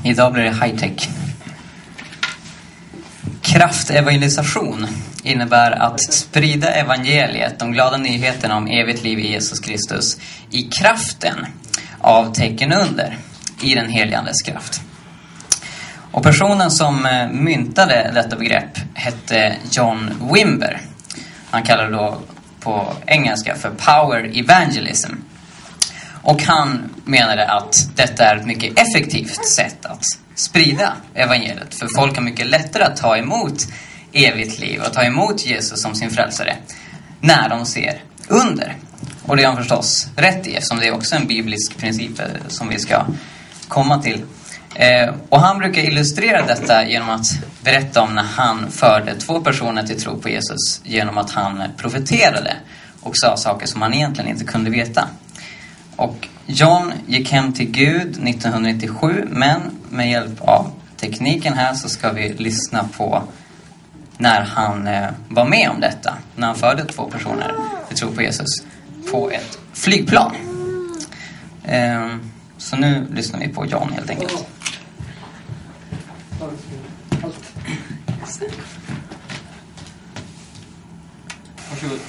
Idag blir det high-tech. Kraftevangelisation innebär att sprida evangeliet, de glada nyheterna om evigt liv i Jesus Kristus, i kraften av tecken under, i den heligandes kraft. Och personen som myntade detta begrepp hette John Wimber. Han kallade det då på engelska för power evangelism. Och han menade att detta är ett mycket effektivt sätt att sprida evangeliet. För folk har mycket lättare att ta emot evigt liv och ta emot Jesus som sin frälsare när de ser under. Och det är han förstås rätt i, eftersom det är också en biblisk princip som vi ska komma till. Och han brukar illustrera detta genom att berätta om när han förde 2 personer till tro på Jesus genom att han profeterade och sa saker som han egentligen inte kunde veta. Och John gick hem till Gud 1997, men med hjälp av tekniken här så ska vi lyssna på när han var med om detta. När han förde 2 personer till tro på Jesus på ett flygplan. Så nu lyssnar vi på John helt enkelt. Varsågod.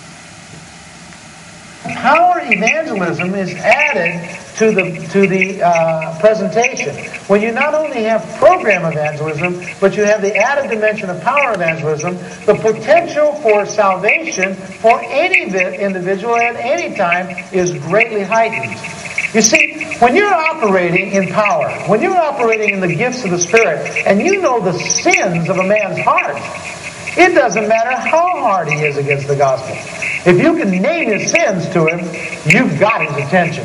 Power evangelism is added to the presentation. When you not only have program evangelism, but you have the added dimension of power evangelism, the potential for salvation for any individual at any time is greatly heightened. You see, when you're operating in power, when you're operating in the gifts of the Spirit, and you know the sins of a man's heart, it doesn't matter how hard he is against the gospel. If you can name his sins to him, you've got his attention.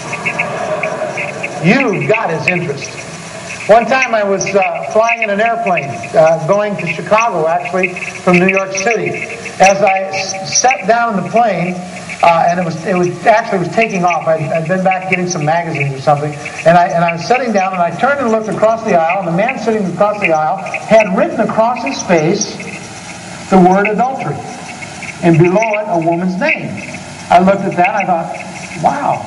You've got his interest. One time I was flying in an airplane, going to Chicago, actually, from New York City. As I sat down in the plane, and it was taking off. I'd been back getting some magazines or something, and I was sitting down, and I turned and looked across the aisle, and the man sitting across the aisle had written across his face the word adultery, and below it a woman's name. I looked at that and I thought, wow.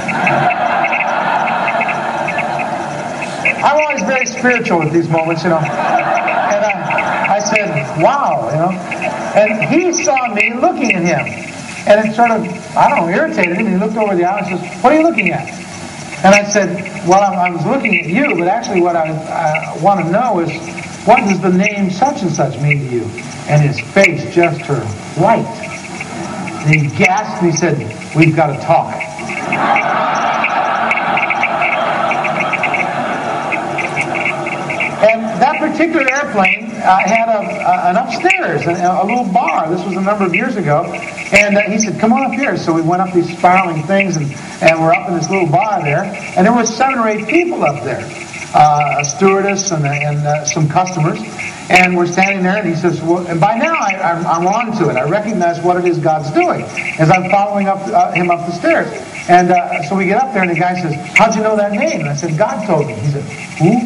I'm always very spiritual at these moments, you know. And I said, wow, you know. And he saw me looking at him. And it sort of, I don't know, irritated him. He looked over the aisle and says, what are you looking at? And I said, well, I was looking at you, but actually what I want to know is, what does the name such and such mean to you? And his face just turned white. And he gasped and he said, we've got to talk. And that particular airplane had an upstairs, a little bar. This was a number of years ago. And he said, come on up here. So we went up these spiraling things, and we're up in this little bar there. And there were 7 or 8 people up there. A stewardess and some customers. And we're standing there, and he says, well, and by now I'm on to it. I recognize what it is God's doing as I'm following him up the stairs. And so we get up there, and the guy says, how'd you know that name? And I said, God told me. He said, who?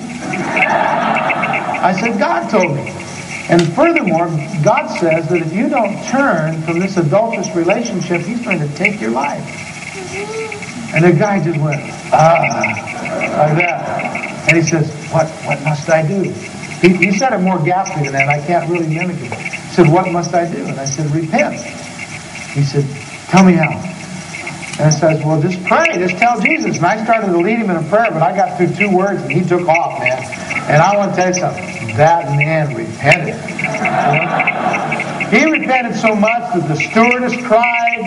I said, God told me. And furthermore, God says that if you don't turn from this adulterous relationship, He's going to take your life. And the guy just went, like that. And he says, what must I do? He said it more gaspy than that. I can't really mimic it. He said, what must I do? And I said, repent. He said, tell me how. And I said, well, just pray. Just tell Jesus. And I started to lead him in a prayer, but I got through 2 words, and he took off, man. And I want to tell you something. That man repented. You know? He repented so much that the stewardess cried.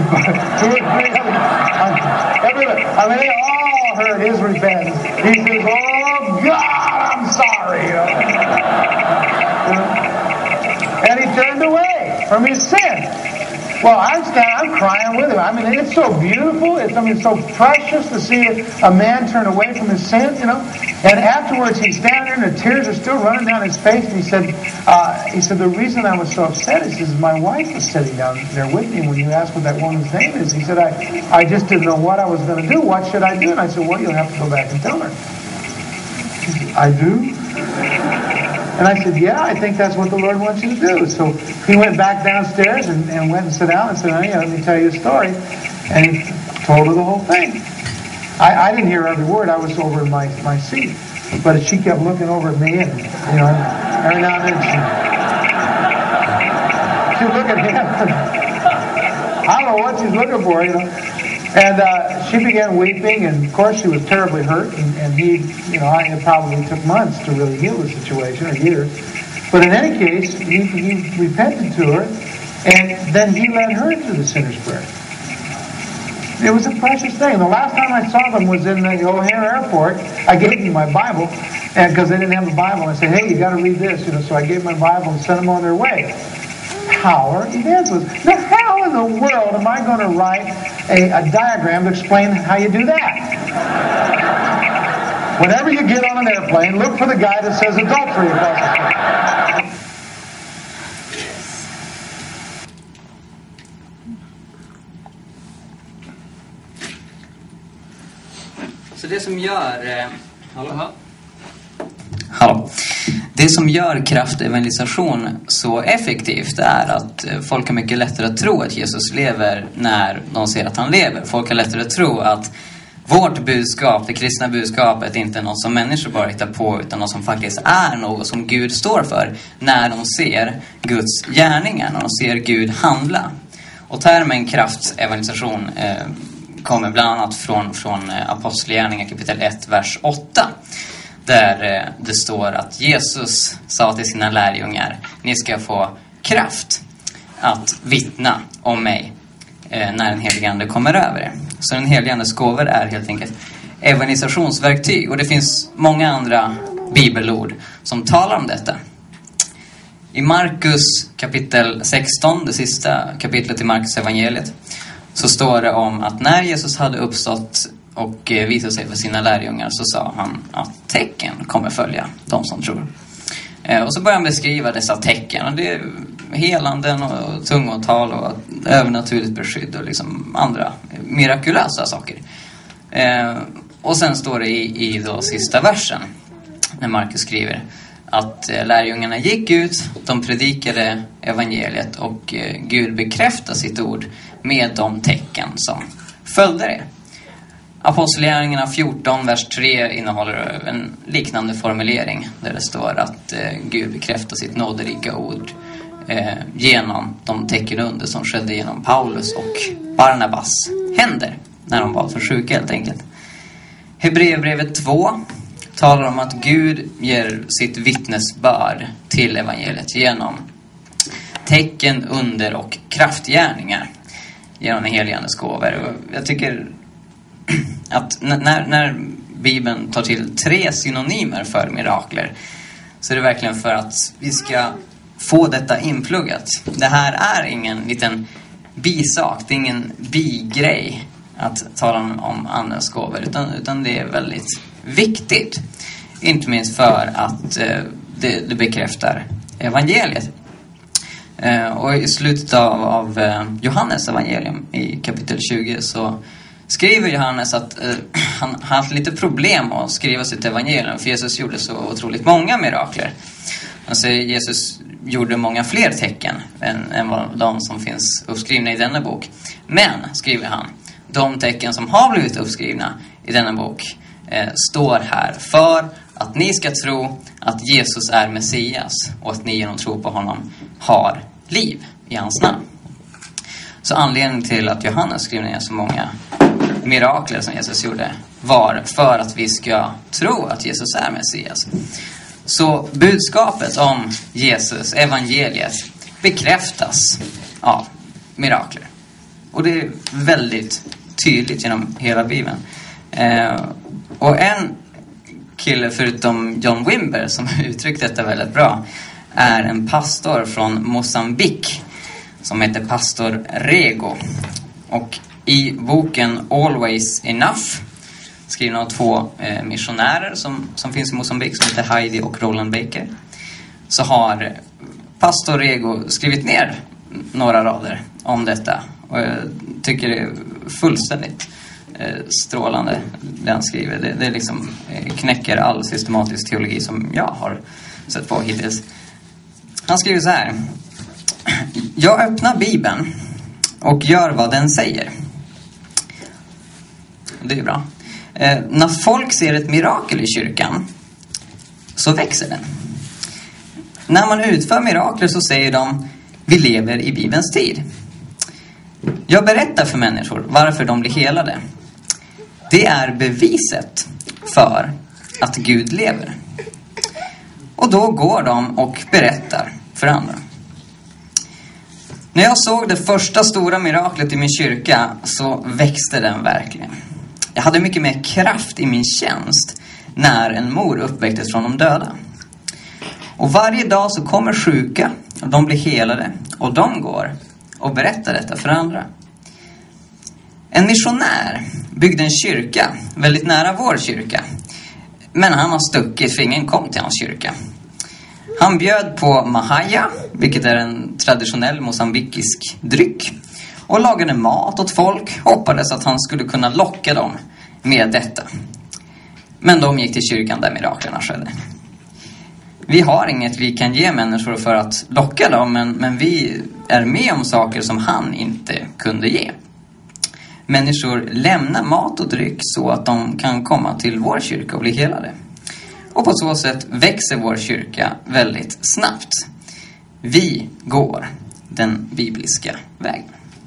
I mean, they all heard his repentance. He says, oh, God, I'm sorry. You know? And he turned away from his sin. Well, I'm crying with him. I mean, it's so beautiful. It's so precious to see a man turn away from his sin, you know. And afterwards, he's standing there, and the tears are still running down his face. And he said, the reason I was so upset is my wife was sitting down there with me when you asked what that woman's name is. He said, I just didn't know what I was going to do. What should I do? And I said, well, you'll have to go back and tell her. He said, I do? And I said, yeah, I think that's what the Lord wants you to do. So he went back downstairs and went and sat down and said, oh, yeah, let me tell you a story. And he told her the whole thing. I didn't hear every word. I was over in my seat. but she kept looking over at me, and every now and then she'd look at him. I don't know what she's looking for, And she began weeping, and of course she was terribly hurt, and he, it probably took months to really heal the situation, or years. But in any case, he repented to her, and then he led her to the sinner's prayer. It was a precious thing. The last time I saw them was in the O'Hare Airport. I gave them my Bible, and because they didn't have a Bible, I said, hey, you got to read this. So I gave them my Bible and sent them on their way. Power evangelism. Now, how in the world am I going to write a diagram to explain how you do that? Whenever you get on an airplane, look for the guy that says adultery across the street. Så det som gör... Det som gör kraftevangelisation så effektivt är att folk har mycket lättare att tro att Jesus lever när de ser att han lever. Folk har lättare att tro att vårt budskap, det kristna budskapet, inte är något som människor bara hittar på, utan något som faktiskt är något som Gud står för när de ser Guds gärningar, när de ser Gud handla. Och termen kraftevangelisation kommer bland annat från Apostlagärningarna kapitel 1, vers 8. Där det står att Jesus sa till sina lärjungar: ni ska få kraft att vittna om mig när den helige ande kommer över er. Så den helige andes gåvor är helt enkelt evangelisationsverktyg. Och det finns många andra bibelord som talar om detta. I Markus kapitel 16, det sista kapitlet i Markus evangeliet, så står det om att när Jesus hade uppstått och visade sig för sina lärjungar, så sa han att tecken kommer följa de som tror. Och så börjar han beskriva dessa tecken. Och det är helanden och tungotal och övernaturligt beskydd och liksom andra mirakulösa saker. Och sen står det i då sista versen, när Markus skriver att lärjungarna gick ut, de predikade evangeliet och Gud bekräftade sitt ord med de tecken som följde det. Apostlagärningarna 14, vers 3 innehåller en liknande formulering där det står att Gud bekräftar sitt nåderika ord genom de tecken under som skedde genom Paulus och Barnabas händer när de var för sjuka helt enkelt. Hebreerbrevet 2 talar om att Gud ger sitt vittnesbörd till evangeliet genom tecken, under och kraftgärningar genom den helige andes gåvor. Och jag tycker att när Bibeln tar till 3 synonymer för mirakler, så är det verkligen för att vi ska få detta inpluggat. Det här är ingen liten bisak, det är ingen bigrej att tala om andens gåvor, utan det är väldigt viktigt. Inte minst för att det bekräftar evangeliet. Och i slutet av Johannes evangelium i kapitel 20 så skriver Johannes att han haft lite problem att skriva sitt evangelium, för Jesus gjorde så otroligt många mirakler. Alltså Jesus gjorde många fler tecken än vad de som finns uppskrivna i denna bok. Men, skriver han, de tecken som har blivit uppskrivna i denna bok står här för att ni ska tro att Jesus är Messias och att ni genom tro på honom har liv i hans namn. Så anledningen till att Johannes skrev ner så många mirakler som Jesus gjorde var för att vi ska tro att Jesus är Messias. Så budskapet om Jesus, evangeliet, bekräftas av mirakler. Och det är väldigt tydligt genom hela Bibeln. Och en kille förutom John Wimber som uttryckt detta väldigt bra är en pastor från Mosambik som heter pastor Rego. Och i boken Always Enough, skriven av 2 missionärer som finns i Mosambik, som heter Heidi och Roland Baker, så har pastor Rego skrivit ner några rader om detta. Och jag tycker det är fullständigt strålande det han skriver. Det liksom knäcker all systematisk teologi som jag har sett på hittills. Han skriver så här: jag öppnar Bibeln och gör vad den säger. Det är bra. När folk ser ett mirakel i kyrkan så växer den. När man utför mirakler så säger de: vi lever i Bibelns tid. Jag berättar för människor varför de blir helade. Det är beviset för att Gud lever. Och då går de och berättar för andra. När jag såg det första stora miraklet i min kyrka så växte den verkligen. Jag hade mycket mer kraft i min tjänst när en mor uppväcktes från de döda. Och varje dag så kommer sjuka och de blir helade och de går och berättar detta för andra. En missionär byggde en kyrka väldigt nära vår kyrka. Men han har stuckit för ingen kom till hans kyrka. Han bjöd på mahaja, vilket är en traditionell mosambikisk dryck. Och lagade mat åt folk, hoppades att han skulle kunna locka dem med detta. Men de gick till kyrkan där miraklerna skedde. Vi har inget vi kan ge människor för att locka dem, men vi är med om saker som han inte kunde ge. Människor lämnar mat och dryck så att de kan komma till vår kyrka och bli helade. Och på så sätt växer vår kyrka väldigt snabbt. Vi går den bibliska vägen.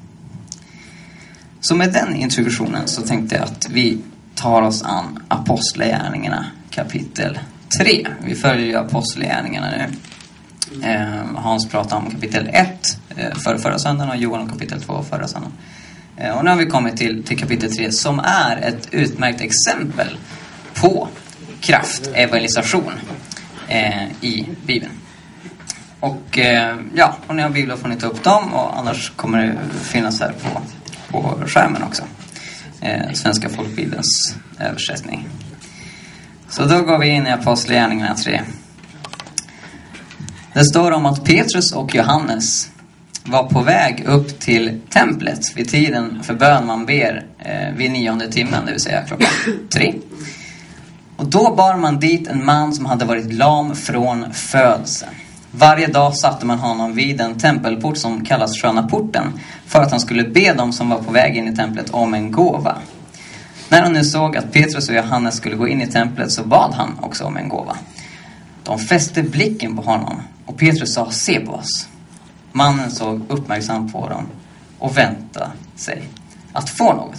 Så med den introduktionen så tänkte jag att vi tar oss an Apostlagärningarna kapitel 3. Vi följer ju Apostlagärningarna nu. Hans pratade om kapitel 1 förra söndagen och Johan om kapitel 2 förra söndagen. Och nu har vi kommit till kapitel 3 som är ett utmärkt exempel på kraftevangelisation i Bibeln. Och ja, om ni har biblar får ni ta upp dem, och annars kommer det finnas här på skärmen också. Svenska folkbibelns översättning. Så då går vi in i Apostlagärningarna 3. Det står om att Petrus och Johannes var på väg upp till templet vid tiden för bön man ber vid 9:e timmen, det vill säga klockan 3. Och då bar man dit en man som hade varit lam från födseln. Varje dag satte man honom vid en tempelport som kallas Sköna porten, för att han skulle be dem som var på väg in i templet om en gåva. När han nu såg att Petrus och Johannes skulle gå in i templet så bad han också om en gåva. De fäste blicken på honom och Petrus sa: se på oss. Mannen såg uppmärksamt på dem och väntade sig att få något.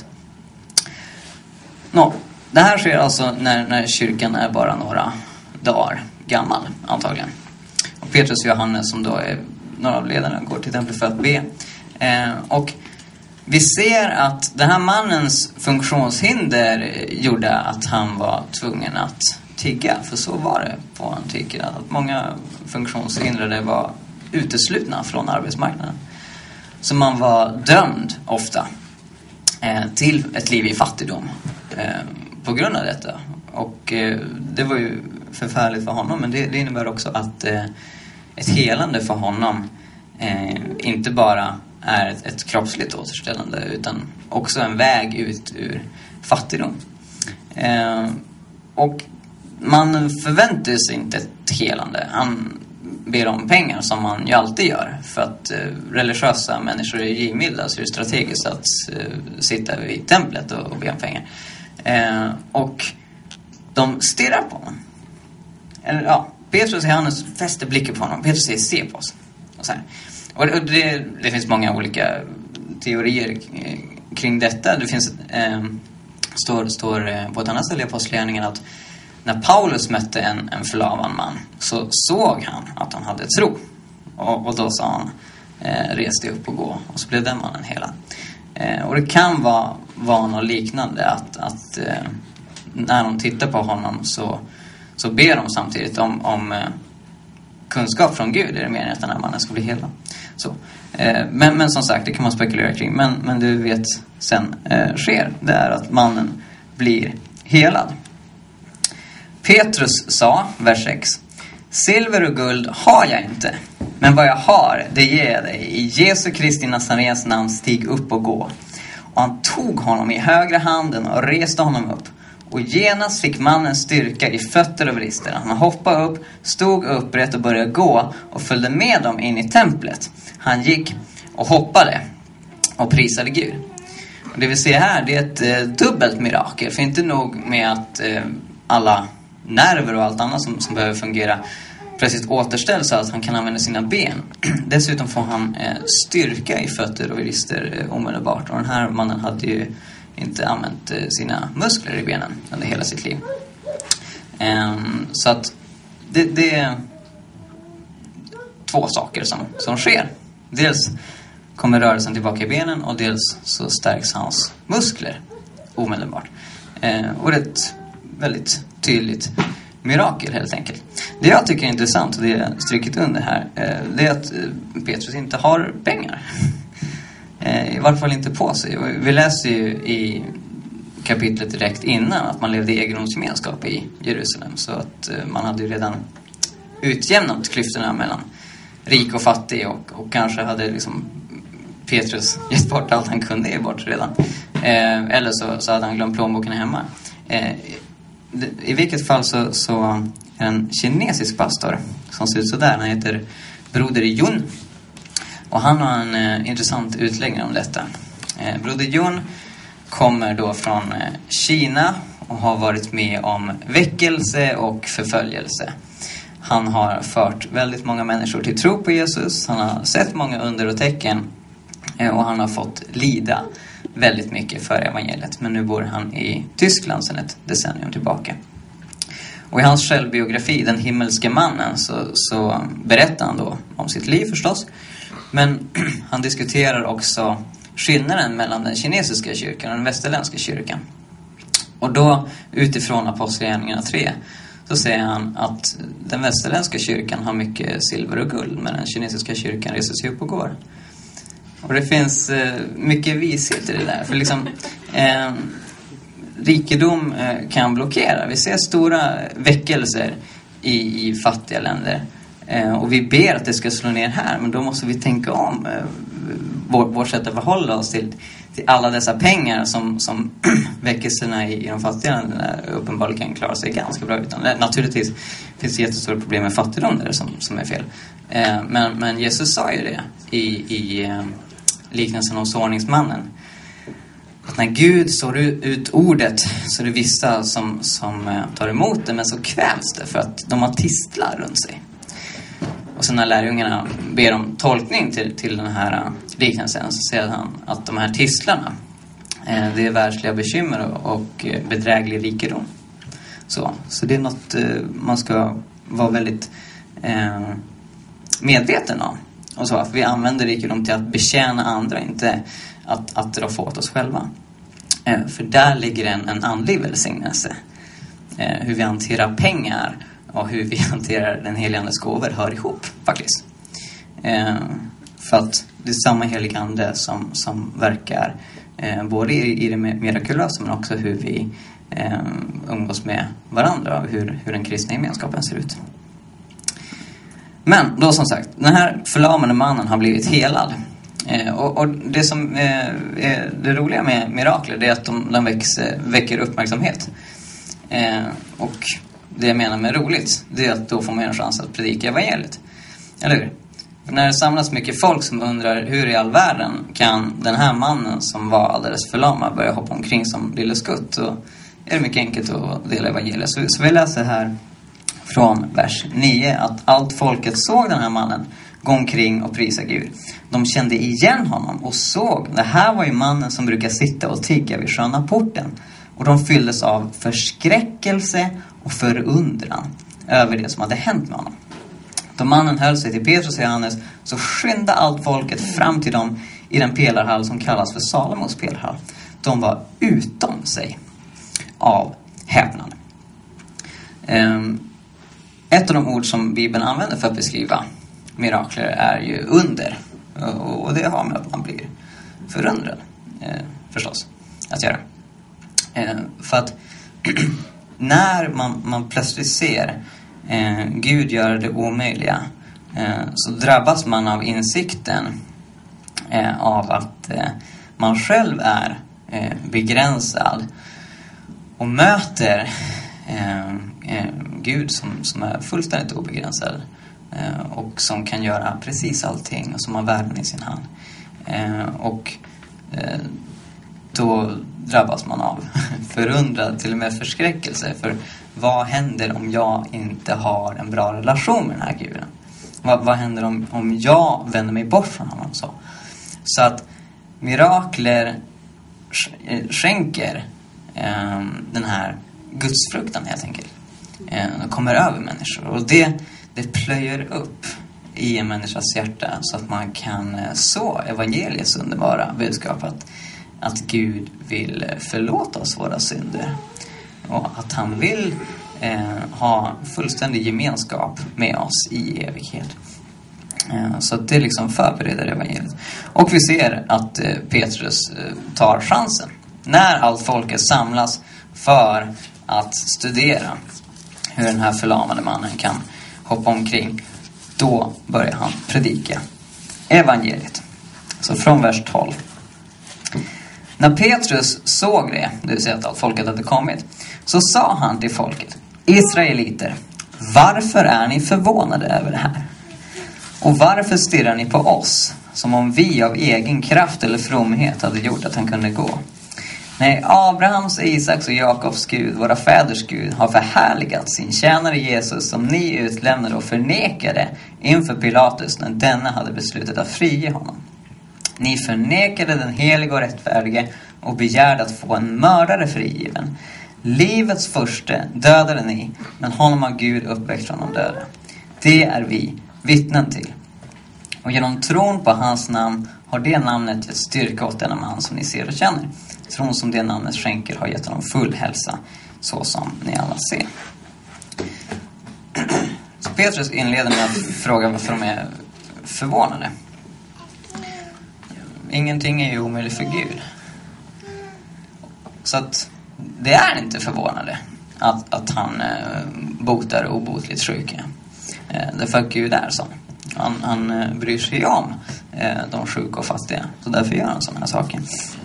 Det här sker alltså när kyrkan är bara några dagar gammal antagligen. Och Petrus och Johannes, som då är några av ledarna, går till templet för att be. Och vi ser att den här mannens funktionshinder gjorde att han var tvungen att tigga. För så var det på antiken, att många funktionshindrade var uteslutna från arbetsmarknaden. Så man var dömd ofta till ett liv i fattigdom på grund av detta. Och det var ju förfärligt för honom, men det innebär också att ett helande för honom inte bara är ett kroppsligt återställande, utan också en väg ut ur fattigdom. Och man förväntar sig inte ett helande. Han ber om pengar, som man ju alltid gör. För att religiösa människor är givmilda, så är det strategiskt att sitta vid templet och be om pengar. Och de stirrar på honom. Eller ja, Petrus och Johannes fäster blicken på honom. Petrus säger: se på oss. Och så här. Och det finns många olika teorier kring detta. Det finns står på ett annat ställe i Apostlagärningarna att när Paulus mötte en förlamad man så såg han att han hade tro. Och då sa han: res dig upp och gå. Och så blev den mannen helad. Och det kan vara något liknande, att när de tittar på honom så ber de samtidigt om kunskap från Gud. Det är det meningen att den här mannen ska bli helad. Så. Men som sagt, det kan man spekulera kring. Men du vet sen sker, det är att mannen blir helad. Petrus sa, vers 6: silver och guld har jag inte, men vad jag har, det ger jag dig. I Jesu Kristi Nazarens namn, stig upp och gå. Och han tog honom i högra handen och reste honom upp. Och genast fick mannen styrka i fötter och vrister. Han hoppade upp, stod upprätt och började gå och följde med dem in i templet. Han gick och hoppade och prisade Gud. Och det vi ser här, det är ett dubbelt mirakel. För inte nog med att alla nerver och allt annat som behöver fungera plötsligt återställs så att han kan använda sina ben. Dessutom får han styrka i fötter och vrister omedelbart. Och den här mannen hade ju inte använt sina muskler i benen under hela sitt liv. Så att det är 2 saker som sker. Dels kommer rörelsen tillbaka i benen och dels så stärks hans muskler omedelbart. Och det är ett väldigt tydligt mirakel helt enkelt. Det jag tycker är intressant och det är strukit under här, det är att Petrus inte har pengar. I varje fall inte på sig. Vi läser ju i kapitlet direkt innan att man levde i egendomsgemenskap i Jerusalem. Så att man hade ju redan utjämnat klyftorna mellan rik och fattig och kanske hade liksom Petrus gett bort allt han kunde ge bort redan. Eller så hade han glömt plånboken hemma. I vilket fall så är en kinesisk pastor som ser ut så där. Han heter Broder Yun. Och han har en intressant utläggning om detta. Broder Yun kommer då från Kina och har varit med om väckelse och förföljelse. Han har fört väldigt många människor till tro på Jesus. Han har sett många under och tecken. Och han har fått lida väldigt mycket för evangeliet. Men nu bor han i Tyskland sedan ett decennium tillbaka. Och i hans självbiografi, Den himmelske mannen, så berättar han då om sitt liv förstås. Men han diskuterar också skillnaden mellan den kinesiska kyrkan och den västerländska kyrkan. Och då utifrån Apostlagärningarna 3 så säger han att den västerländska kyrkan har mycket silver och guld, men den kinesiska kyrkan reser sig upp och går. Och det finns mycket vishet i det där. För liksom rikedom kan blockera. Vi ser stora väckelser i fattiga länder. Och vi ber att det ska slå ner här. Men då måste vi tänka om vårt sätt att förhålla oss till alla dessa pengar som väckelserna i de fattiga länderna uppenbarligen kan klara sig ganska bra utan. Naturligtvis finns det jättestora problem med fattigdom där som är fel. Men Jesus sa ju det i liknelsen om såningsmannen. Att när Gud sår ut ordet så är det vissa som tar emot det, men så kvävs det för att de har tistlar runt sig. Och så när lärjungarna ber om tolkning till den här liknelsen så säger han att de här tistlarna det är världsliga bekymmer och bedräglig rikedom. Så det är något man ska vara väldigt medveten om. Och så att vi använder rikedom till att betjäna andra, inte att dra få åt oss själva. För där ligger en andlig välsignelse. Hur vi hanterar pengar och hur vi hanterar den helige andes gåvor hör ihop faktiskt. För att det är samma helige ande som verkar både i det mirakulösa men också hur vi umgås med varandra och hur den kristna gemenskapen ser ut. Men då som sagt, den här förlamade mannen har blivit helad. Och det som är det roliga med mirakler är att de väcker uppmärksamhet. Och det jag menar med roligt, det är att då får man en chans att predika evangeliet. Eller hur? För när det samlas mycket folk som undrar hur i all världen kan den här mannen som var alldeles förlamad börja hoppa omkring som lille skutt, så är det mycket enkelt att dela evangeliet. Så vi läser här från vers 9 att allt folket såg den här mannen gå omkring och prisa Gud. De kände igen honom och såg, det här var ju mannen som brukar sitta och tigga vid sköna porten. Och de fylldes av förskräckelse och förundran över det som hade hänt med honom. Då mannen höll sig till Petrus och Johannes så skynda allt folket fram till dem i den pelarhall som kallas för Salomos pelarhall. De var utom sig av häpnad. Ett av de ord som Bibeln använder för att beskriva mirakler är ju under. Och det har med att man blir förundrad förstås att göra. För att när man plötsligt ser Gud göra det omöjliga så drabbas man av insikten av att man själv är begränsad och möter Gud som är fullständigt obegränsad och som kan göra precis allting och som har världen i sin hand. Och då drabbas man av förundrad, till och med förskräckelse. För vad händer om jag inte har en bra relation med den här guden? Vad händer om jag vänder mig bort från honom? Så att mirakler skänker den här gudsfruktan helt enkelt. Kommer över människor. Och det plöjer upp i en människas hjärta så att man kan så evangeliets underbara budskap att Gud vill förlåta oss våra synder. Och att han vill ha fullständig gemenskap med oss i evighet. Så att det liksom förbereder evangeliet. Och vi ser att Petrus tar chansen. När allt folket samlas för att studera hur den här förlamade mannen kan hoppa omkring, då börjar han predika evangeliet. Så från vers 12. När Petrus såg det vill säga att allt folket hade kommit, så sa han till folket: Israeliter, varför är ni förvånade över det här? Och varför stirrar ni på oss som om vi av egen kraft eller fromhet hade gjort att han kunde gå? Nej, Abrahams, Isaks och Jakobs Gud, våra fäders Gud, har förhärligat sin tjänare Jesus som ni utlämnade och förnekade inför Pilatus när denne hade beslutat att frige honom. Ni förnekade den helige och rättfärdige och begärde att få en mördare frigiven. Livets förste dödade ni, men honom har Gud uppväckt från de döda. Det är vi vittnen till. Och genom tron på hans namn har det namnet gett styrka åt denna man som ni ser och känner. Tron som det namnet skänker har gett honom full hälsa, så som ni alla ser. Så Petrus inleder med att fråga varför de är förvånade. Ingenting är ju omöjligt för Gud. Så att det är inte förvånande att han botar obotligt sjuka. Därför att Gud är sån. Han bryr sig om de sjuka och fattiga. Så därför gör han sådana saker.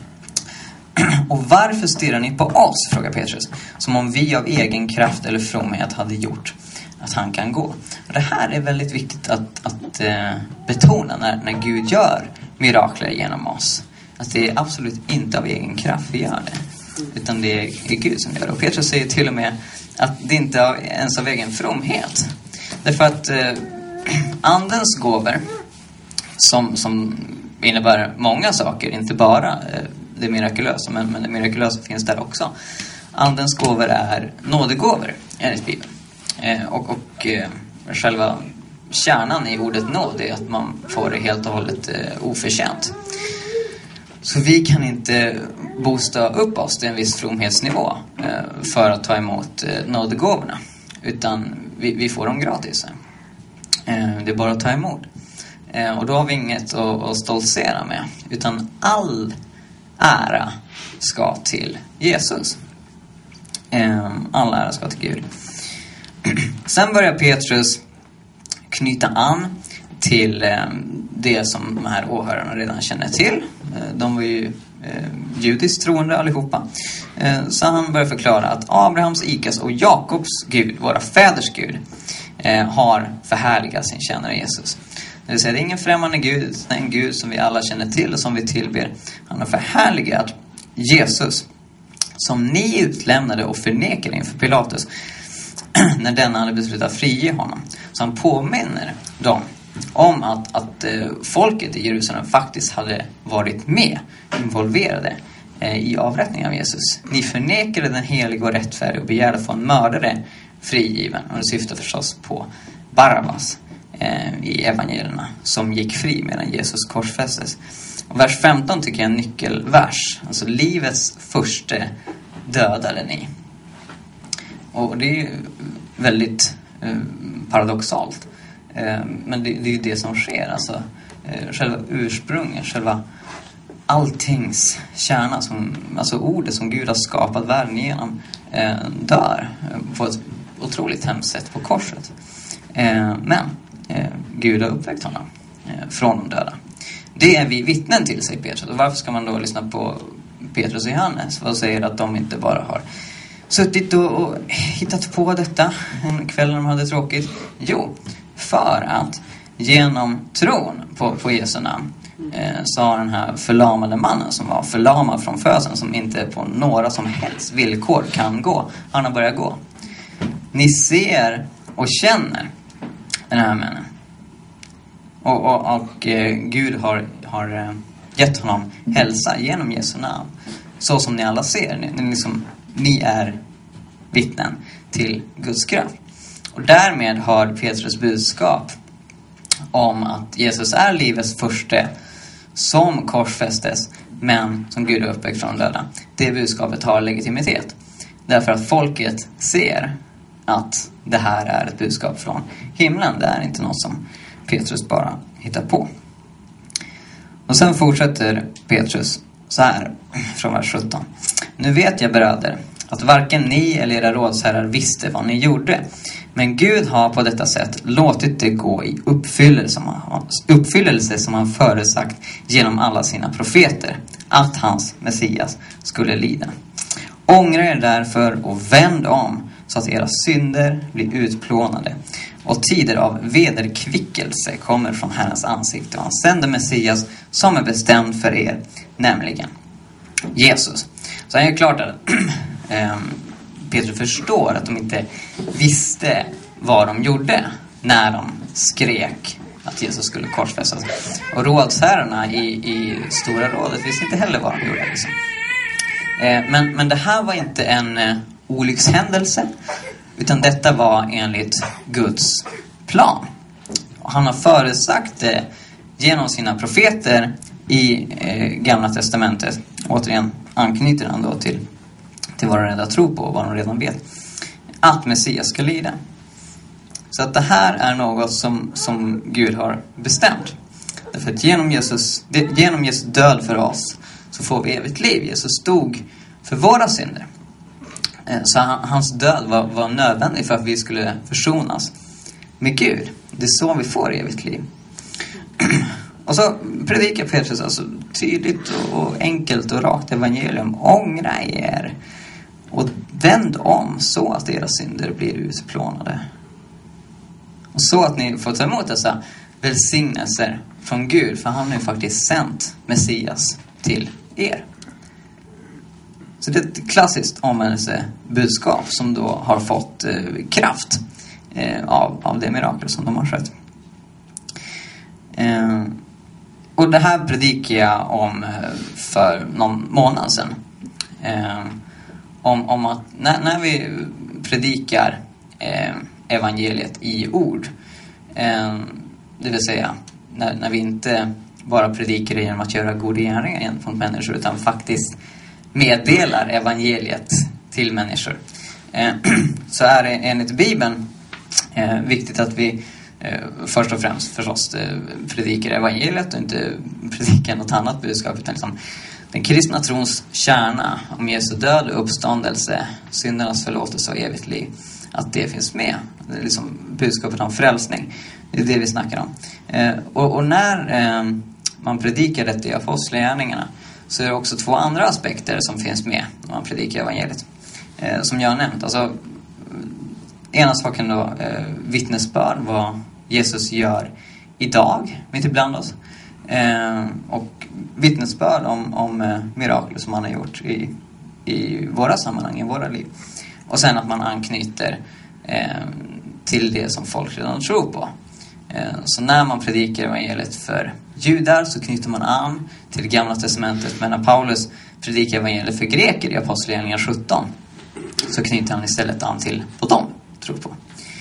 Och varför stirrar ni på oss, frågar Petrus, som om vi av egen kraft eller fromhet hade gjort att han kan gå. Och det här är väldigt viktigt att betona när Gud gör mirakler genom oss. Att det är absolut inte av egen kraft vi gör det, utan det är Gud som gör det. Och Petrus säger till och med att det inte är ens av egen fromhet. Därför att andens gåvor som innebär många saker, inte bara det mirakulösa, men det mirakulösa finns där också. Andens gåvor är nådegåvor enligt Bibeln. Och själva kärnan i ordet nåd är att man får det helt och hållet oförtjänt. Så vi kan inte boosta upp oss till en viss fromhetsnivå för att ta emot nådegåvorna. Utan vi får dem gratis. Det är bara att ta emot. Och då har vi inget att stoltsera med. Utan all ära ska till Jesus. All ära ska till Gud. Sen börjar Petrus knyta an till det som de här åhörarna redan känner till. De var ju judiskt troende allihopa. Så han börjar förklara att Abrahams, Ikas och Jakobs Gud, våra fäders Gud, har förhärligat sin tjänare Jesus. Det vill säga, det är ingen främmande Gud, utan en Gud som vi alla känner till och som vi tillber. Han har förhärligat Jesus som ni utlämnade och förnekade inför Pilatus när denna hade beslutat frige honom. Så han påminner dem om att folket i Jerusalem faktiskt hade varit med, involverade i avrättningen av Jesus. Ni förnekade den helige och rättfärdige och begärde att få en mördare frigiven. Och det syftar förstås på Barabbas i evangelierna som gick fri medan Jesus korsfästes. Och vers 15 tycker jag är en nyckelvers. Alltså livets första dödade ni. Och det är ju väldigt paradoxalt. Men det är ju det som sker. Alltså, själva ursprunget, själva alltings kärna, alltså ordet som Gud har skapat världen igenom, dör på ett otroligt hemskt sätt på korset. Men Gud har uppväckt honom från de döda. Det är vi vittnen till, säger Petrus. Och varför ska man då lyssna på Petrus och Johannes? Vad säger att de inte bara har suttit och hittat på detta en kväll när de hade tråkigt? Jo, för att genom tron på Jesu namn så har den här förlamade mannen som var förlamad från födseln, som inte på några som helst villkor kan gå, han har börjat gå. Ni ser och känner den här männen. Och Gud har gett honom hälsa genom Jesu namn. Så som ni alla ser. Ni är vittnen till Guds kraft. Och därmed har Petrus budskap om att Jesus är livets första som korsfästes, men som Gud har uppväckt från döda. Det budskapet har legitimitet. Därför att folket ser att det här är ett budskap från himlen. Det är inte något som Petrus bara hittar på. Och sen fortsätter Petrus så här från vers 17. Nu vet jag, bröder, att varken ni eller era rådsherrar visste vad ni gjorde. Men Gud har på detta sätt låtit det gå i uppfyllelse som han förutsagt genom alla sina profeter, att hans Messias skulle lida. Ångra er därför och vänd om, så att era synder blir utplånade och tider av vederkvickelse kommer från Herrens ansikte, och han sänder Messias som är bestämd för er, nämligen Jesus. Så det är klart att Petrus förstår att de inte visste vad de gjorde när de skrek att Jesus skulle korsfästas. Och rådsherrarna i Stora rådet visste inte heller vad de gjorde. Liksom. Men det här var inte en olyckshändelse, utan detta var enligt Guds plan. Och han har förutsagt det genom sina profeter i Gamla testamentet. Återigen anknyter han då till vad de redan tror på och vad de redan vet. Att Messias ska lida. Så att det här är något som Gud har bestämt. Därför att genom Jesu död för oss så får vi evigt liv. Jesus stod för våra synder. Så hans död var nödvändig för att vi skulle försonas med Gud. Det är så vi får evigt liv. Och så predikar Petrus alltså tydligt och enkelt och rakt evangelium. Ångra er och vänd om så att era synder blir utplånade. Och så att ni får ta emot dessa välsignelser från Gud. För han har ju faktiskt sänt Messias till er. Så det är ett klassiskt omvändelsebudskap som då har fått kraft av det mirakel som de har skett. Och det här predikar jag om för någon månad sedan. Om att när vi predikar evangeliet i ord, det vill säga när vi inte bara predikar det genom att göra goda gärningar gentemot människor, utan faktiskt meddelar evangeliet till människor, så är det enligt Bibeln viktigt att vi först och främst förstås predikar evangeliet och inte predikar något annat budskap, utan liksom den kristna trons kärna om Jesu död och uppståndelse, syndernas förlåtelse och evigt liv, att det finns med. Det är liksom budskapet om frälsning. Det är det vi snackar om. Och när man predikar detta i apostlagärningarna, så är det också två andra aspekter som finns med när man predikar evangeliet. Som jag har nämnt. Alltså, ena saken då, vittnesbörd, vad Jesus gör idag mitt ibland oss. Och vittnesbörd om mirakel som han har gjort i våra sammanhang, i våra liv. Och sen att man anknyter till det som folk redan tror på. Så när man predikar evangeliet för judar så knyter man an till Gamla testamentet. Men när Paulus predikar evangeliet för greker i Apostlagärningarna 17, så knyter han istället an till vad de tror på.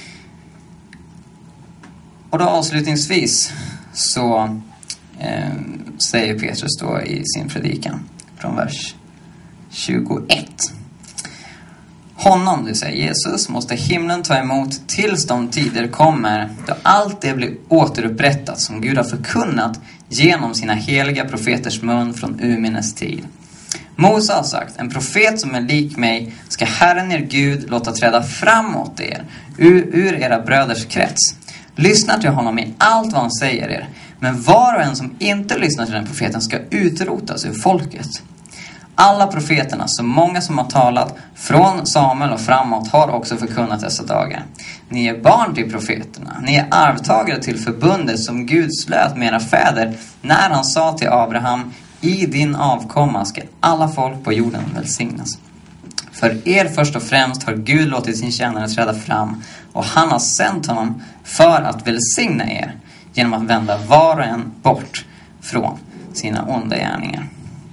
Och då avslutningsvis så säger Petrus då i sin predikan från vers 21. Honom, det säger Jesus, måste himlen ta emot tills de tider kommer då allt det blir återupprättat som Gud har förkunnat genom sina heliga profeters mun från urminnes tid. Mose har sagt, en profet som är lik mig ska Herren er Gud låta träda framåt er ur era bröders krets. Lyssna till honom i allt vad han säger er, men var och en som inte lyssnar till den profeten ska utrotas ur folket. Alla profeterna, så många som har talat från Samuel och framåt, har också förkunnat dessa dagar. Ni är barn till profeterna. Ni är arvtagare till förbundet som Gud slöt med era fäder när han sa till Abraham, i din avkomma ska alla folk på jorden välsignas. För er först och främst har Gud låtit sin tjänare träda fram, och han har sänt honom för att välsigna er genom att vända var och en bort från sina onda gärningar.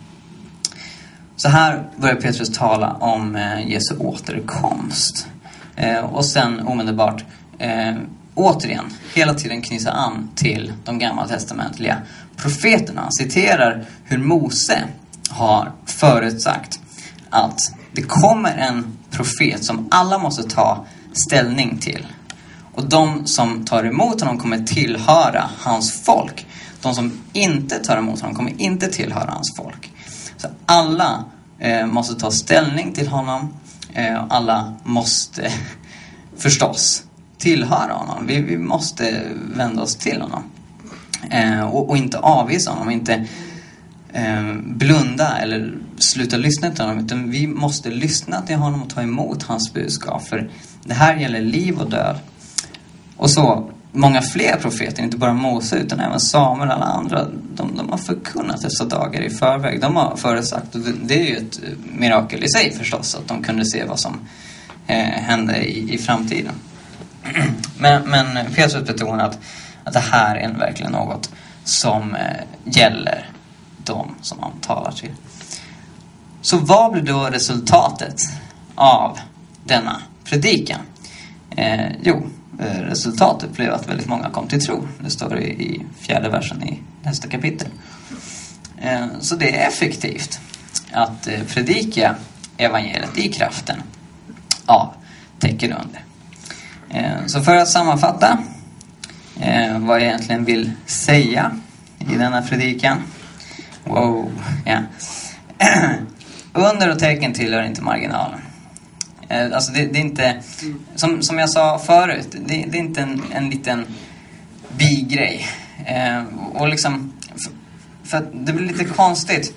Så här börjar Petrus tala om Jesu återkomst. Och sen omedelbart återigen hela tiden knyta an till de gammaltestamentliga profeterna. Han citerar hur Mose har förutsagt att det kommer en profet som alla måste ta ställning till. Och de som tar emot honom kommer tillhöra hans folk. De som inte tar emot honom kommer inte tillhöra hans folk. Så alla måste ta ställning till honom. Alla måste förstås tillhöra honom. Vi måste vända oss till honom. Och inte avvisa honom. Inte blunda eller sluta lyssna till honom. Utan vi måste lyssna till honom och ta emot hans budskap. För det här gäller liv och död. Och så många fler profeter, inte bara Mose utan även Samuel och alla andra, de har förkunnat dessa dagar i förväg. De har förutsagt, och det är ju ett mirakel i sig förstås, att de kunde se vad som hände i framtiden. Men Petrus betonar att det här är verkligen något som gäller de som han talar till. Så vad blir då resultatet av denna predikan? Resultatet blev att väldigt många kom till tro. Det står i 4:e versen i nästa kapitel. Så det är effektivt att predika evangeliet i kraften av tecken under. Så för att sammanfatta vad jag egentligen vill säga i denna predikan. Under och tecken tillhör inte marginalen. Alltså det är inte, som jag sa förut, det är inte en liten bigrej. Och liksom, för att det blir lite konstigt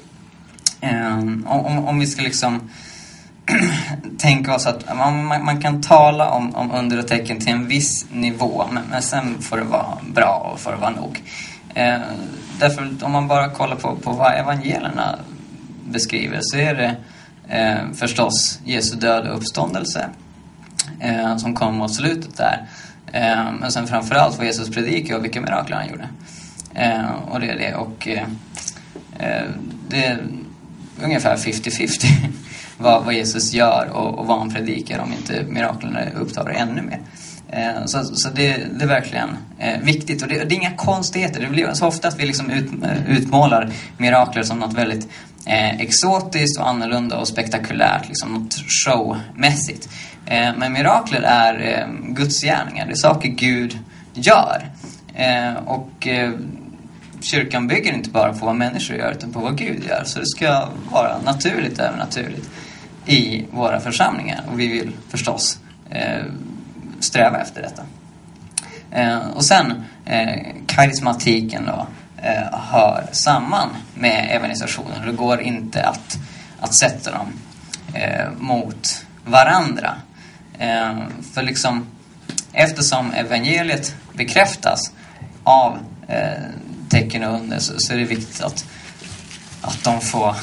om vi ska liksom tänka oss att man kan tala om under och tecken till en viss nivå, men sen får det vara bra och får det vara nog. Därför om man bara kollar på vad evangelierna beskriver, så är det förstås Jesu död och uppståndelse som kom mot slutet där. Men sen framförallt vad Jesus predikade och vilka mirakler han gjorde. Och det är det. Och det är ungefär 50-50 vad Jesus gör och vad han predikar, om inte miraklerna upptar det ännu mer. Så det är verkligen viktigt. Och det är inga konstigheter. Det blir så ofta att vi liksom utmålar mirakler som något väldigt exotiskt och annorlunda och spektakulärt, liksom något showmässigt. Men mirakler är Guds gärningar. Det är saker Gud gör. Och kyrkan bygger inte bara på vad människor gör, utan på vad Gud gör. Så det ska vara naturligt och övernaturligt i våra församlingar. Och vi vill förstås sträva efter detta. Och sen karismatiken då hör samman med evangelisationen. Det går inte att sätta dem mot varandra. För liksom, eftersom evangeliet bekräftas av tecken och under, så är det viktigt att de får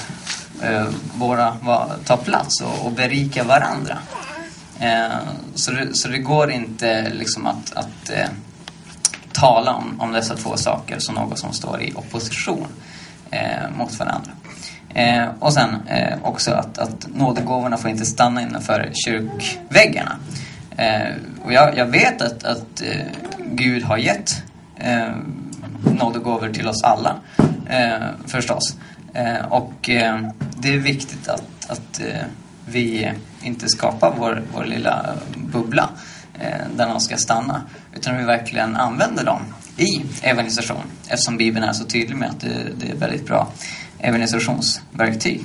ta plats och berika varandra. Så det går inte liksom att tala om dessa två saker som något som står i opposition mot varandra. Och sen också att nådegåvorna får inte stanna innanför kyrkväggarna. Och jag vet att Gud har gett nådegåvor till oss alla, förstås. Och det är viktigt att vi inte skapar vår lilla bubbla där de ska stanna, utan vi verkligen använder dem i evangelisation, eftersom Bibeln är så tydlig med att det är väldigt bra evangelisationsverktyg.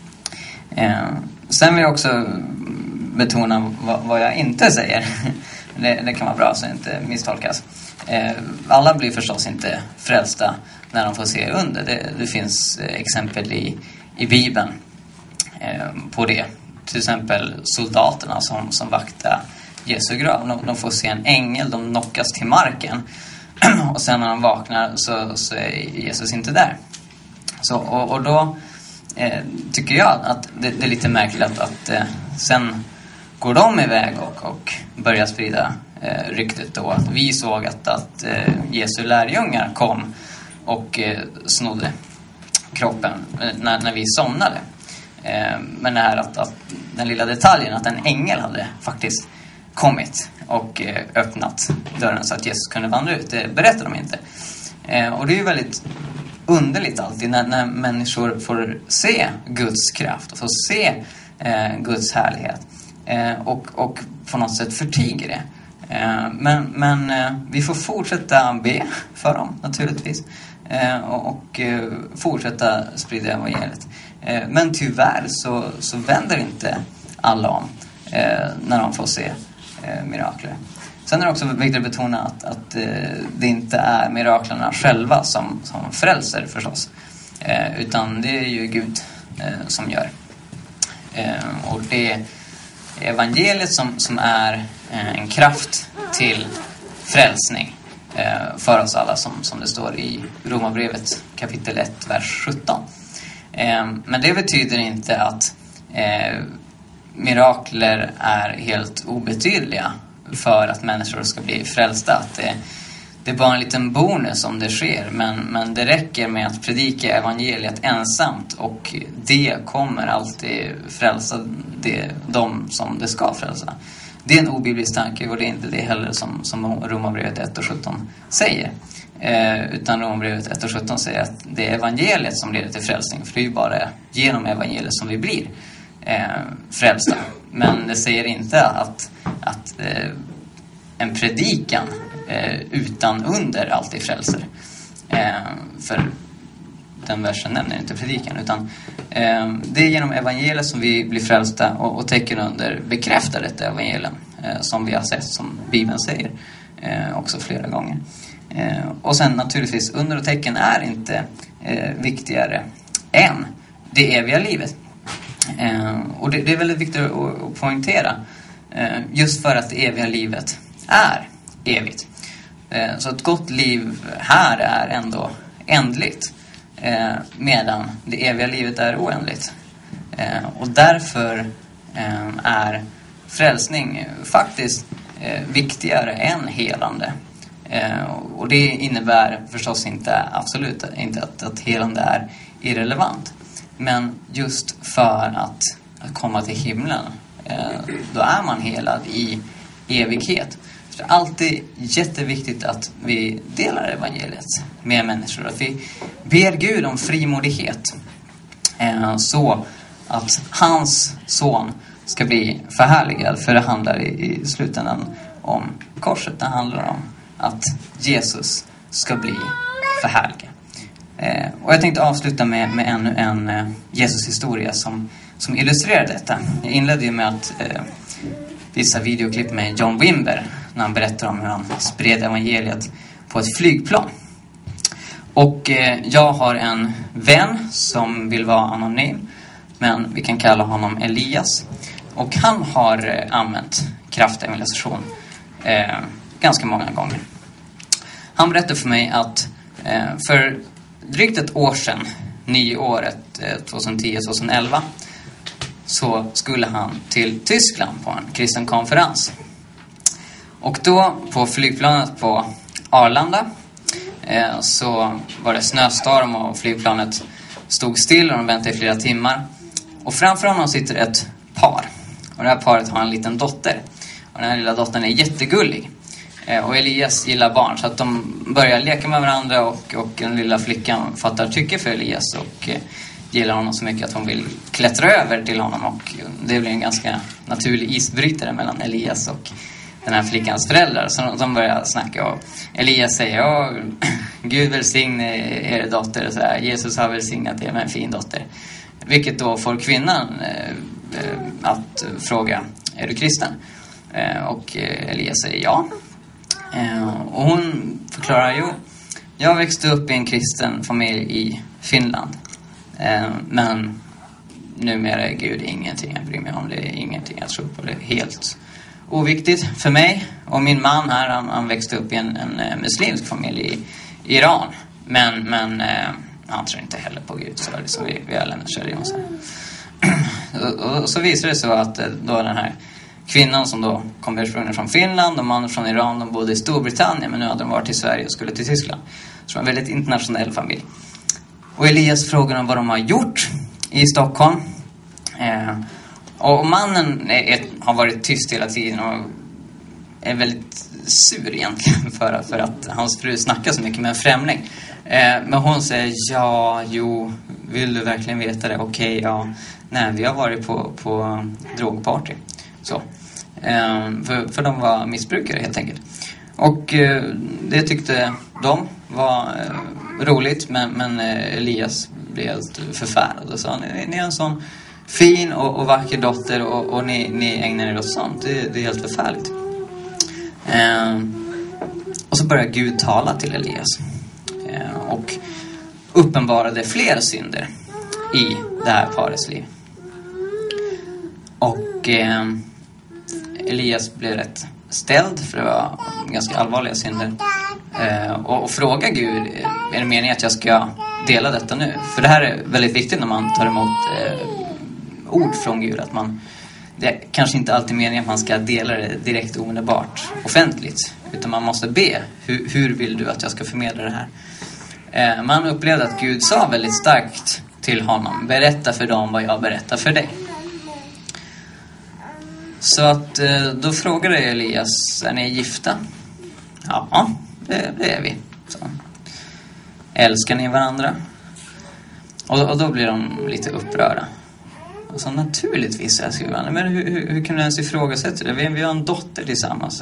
Sen vill jag också betona vad jag inte säger. Det kan vara bra så det inte misstolkas. Alla blir förstås inte frälsta när de får se under. Det finns exempel i Bibeln på det. Till exempel soldaterna som vaktar Jesu grav. De får se en ängel, de knockas till marken. Och sen när de vaknar så är Jesus inte där. Och då tycker jag att det är lite märkligt att sen går de iväg och börjar sprida ryktet då att vi såg att Jesu lärjungar kom och snodde kroppen när vi somnade. Men det här att den lilla detaljen att en ängel hade faktiskt kommit och öppnat dörren så att Jesus kunde vandra ut, det berättar de inte. Och det är ju väldigt underligt alltid när människor får se Guds kraft och får se Guds härlighet och på något sätt förtiger det. Men vi får fortsätta be för dem naturligtvis och fortsätta sprida evangeliet. Men tyvärr så vänder inte alla om när de får se mirakler. Sen är det också viktigt att betona att det inte är miraklerna själva som frälser förstås. Utan det är ju Gud som gör. Och det är evangeliet som är en kraft till frälsning för oss alla som det står i Romarbrevet kapitel 1, vers 17. Men det betyder inte att mirakler är helt obetydliga för att människor ska bli frälsta. Att det är bara en liten bonus om det sker. Men det räcker med att predika evangeliet ensamt. Och det kommer alltid frälsa de som det ska frälsa. Det är en obiblisk tanke och det är inte det heller som Romarbrevet 1 och 17 säger. Utan Romarbrevet 1 och 17 säger att det är evangeliet som leder till frälsning. För det är ju bara genom evangeliet som vi blir frälsta. Men det säger inte att en predikan utan under alltid frälser. För den versen nämner inte predikan. Utan det är genom evangeliet som vi blir frälsta och tecken under bekräftar detta evangelium. Som vi har sett, som Bibeln säger också flera gånger. Och sen naturligtvis under och tecken är inte viktigare än det eviga livet. Och det är väldigt viktigt att poängtera. Just för att det eviga livet är evigt. Så ett gott liv här är ändå ändligt. Medan det eviga livet är oändligt. Och därför är frälsning faktiskt viktigare än helande. Och det innebär förstås absolut inte att helande är irrelevant. Men just för att komma till himlen, då är man helad i evighet. Så det är alltid jätteviktigt att vi delar evangeliet med människor. Att vi ber Gud om frimodighet. Så att hans son ska bli förhärligad. För det handlar i slutändan om korset. Det handlar om att Jesus ska bli förhärligad. Och jag tänkte avsluta med ännu en Jesus-historia som illustrerar detta. Jag inledde ju med att visa videoklipp med John Wimber när han berättar om hur han spred evangeliet på ett flygplan. Och jag har en vän som vill vara anonym, men vi kan kalla honom Elias. Och han har använt kraftevangelisation ganska många gånger. Han berättade för mig att för drygt ett år sedan, nyåret 2010-2011, så skulle han till Tyskland på en kristen konferens. Och då på flygplanet på Arlanda så var det snöstorm och flygplanet stod still och de väntade i flera timmar. Och framför honom sitter ett par. Och det här paret har en liten dotter. Och den här lilla dottern är jättegullig. Och Elias gillar barn, så att de börjar leka med varandra och den lilla flickan fattar tycke för Elias och gillar honom så mycket att hon vill klättra över till honom. Och det blir en ganska naturlig isbrytare mellan Elias och den här flickans föräldrar. Så de börjar snacka och Elias säger: Gud välsigne er dotter, så här, Jesus har välsignat er med en fin dotter. Vilket då får kvinnan att fråga: är du kristen? Och Elias säger ja. Och hon förklarar: jo, jag växte upp i en kristen familj i Finland. Men numera är Gud ingenting jag bryr mig om. Det är ingenting jag tror på. Det är helt oviktigt för mig. Och min man här, han växte upp i en muslimsk familj i Iran. Men han tror inte heller på Gud. Så det är som vi alla känner. Och så visade det sig att då den här kvinnan som då kom ursprungligen från Finland och mannen från Iran, de bodde i Storbritannien, men nu hade de varit i Sverige och skulle till Tyskland. Så det var en väldigt internationell familj. Och Elias frågar om vad de har gjort i Stockholm. Och mannen har varit tyst hela tiden och är väldigt sur egentligen för att hans fru snackar så mycket med en främling. Men hon säger, vill du verkligen veta det? Okej, ja. Nej, vi har varit på drogparty. Så. För de var missbrukare helt enkelt. Och det tyckte de var roligt, men Elias blev helt förfärad och sa, ni är en sån fin och vacker dotter och ni ägnar er åt sånt. Det är helt förfärligt. Och så börjar Gud tala till Elias och uppenbarade fler synder i det här parets liv. Och Elias blev rätt ställd, för det var ganska allvarliga synder, och fråga Gud, är det meningen att jag ska dela detta nu? För det här är väldigt viktigt när man tar emot ord från Gud, att det är kanske inte alltid meningen att man ska dela det direkt omedelbart offentligt, utan man måste be, hur vill du att jag ska förmedla det här? Man upplevde att Gud sa väldigt starkt till honom, berätta för dem vad jag berättar för dig. Så att då frågade Elias, är ni gifta? Ja, det är vi. Så. Älskar ni varandra? Och då blir de lite upprörda. Och så naturligtvis älskar vi varandra. Men hur kan du ens ifrågasätta det? Vi har en dotter tillsammans.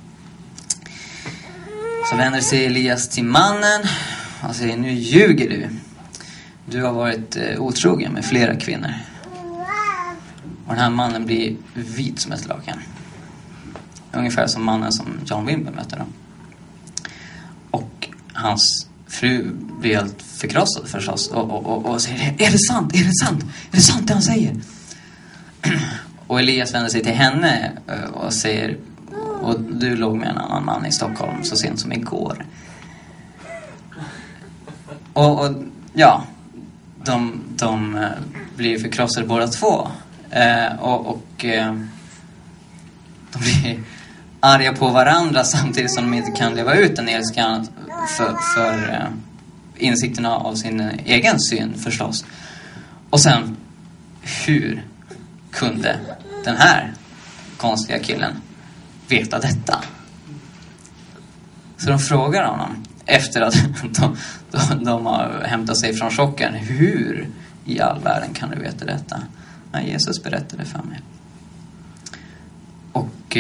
Så vänder sig Elias till mannen och säger, nu ljuger du. Du har varit otrogen med flera kvinnor. Och den här mannen blir vit som ett lakan. Ungefär som mannen som John Wimber mötte då. Och hans fru blir helt förkrossad förstås. Och säger, är det sant? Är det sant? Är det sant det han säger? Och Elias vänder sig till henne och säger, och du låg med en annan man i Stockholm så sent som igår. Och ja, de blir förkrossade båda två. Och de blir arga på varandra samtidigt som de inte kan leva ut en älskan för insikterna av sin egen syn förstås. Och sen, hur kunde den här konstiga killen veta detta? Så de frågar honom efter att de har hämtat sig från chocken, hur i all världen kan du veta detta? Ja, Jesus berättade för mig. Och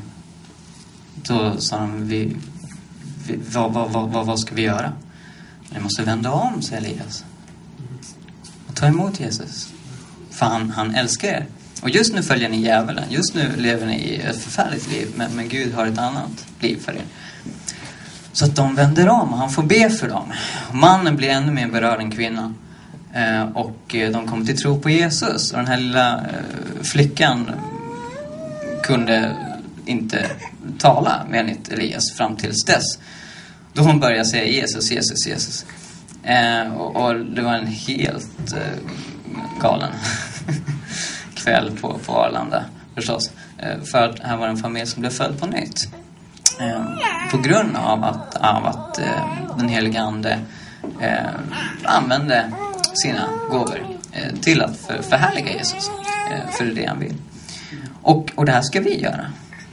då sa de, vad ska vi göra? Vi måste vända om, säger Elias. Och ta emot Jesus. För han älskar er. Och just nu följer ni djävulen. Just nu lever ni i ett förfärligt liv. Men Gud har ett annat liv för er. Så att de vänder om och han får be för dem. Mannen blir ännu mer berörd än kvinnan. Och de kommer till tro på Jesus. Och den här lilla flickan kunde inte tala med Elias fram tills dess. Då hon började säga Jesus, Jesus, Jesus. Och det var en helt galen kväll på Arlanda förstås. För att här var en familj som blev född på nytt. På grund av att den helige ande använde sina gåvor till att förhärliga Jesus. För det han vill. Och det här ska vi göra.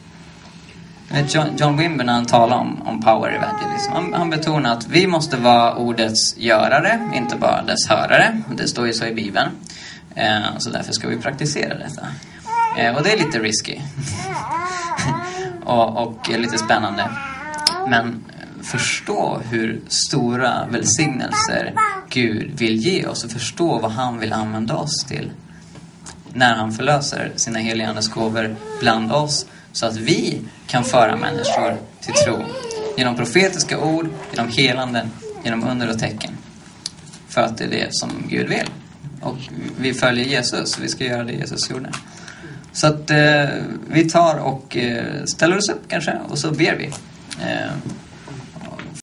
John Wimber, när han talar om power evangelism, han betonar att vi måste vara ordets görare, inte bara dess hörare. Det står ju så i Bibeln. Så därför ska vi praktisera detta. Och det är lite risky. och lite spännande. Men förstå hur stora välsignelser Gud vill ge oss och förstå vad han vill använda oss till när han förlöser sina heliga andes gåvor bland oss, så att vi kan föra människor till tro genom profetiska ord, genom helanden, genom under och tecken, för att det är det som Gud vill. Och vi följer Jesus, vi ska göra det Jesus gjorde. Så att vi tar och ställer oss upp kanske, och så ber vi.